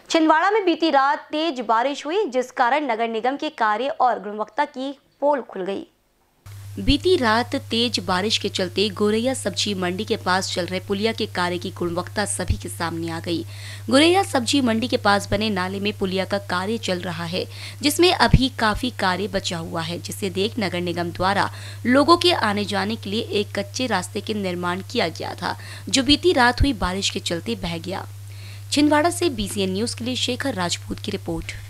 छिंदवाड़ा में बीती रात तेज बारिश हुई, जिस कारण नगर निगम के कार्य और गुणवत्ता की पोल खुल गई। बीती रात तेज बारिश के चलते गोरैया सब्जी मंडी के पास चल रहे पुलिया के कार्य की गुणवत्ता सभी के सामने आ गई। गोरैया सब्जी मंडी के पास बने नाले में पुलिया का कार्य चल रहा है, जिसमें अभी काफी कार्य बचा हुआ है, जिसे देख नगर निगम द्वारा लोगों के आने जाने के लिए एक कच्चे रास्ते के निर्माण किया गया था, जो बीती रात हुई बारिश के चलते बह गया। छिंदवाड़ा से BCN न्यूज के लिए शेखर राजपूत की रिपोर्ट।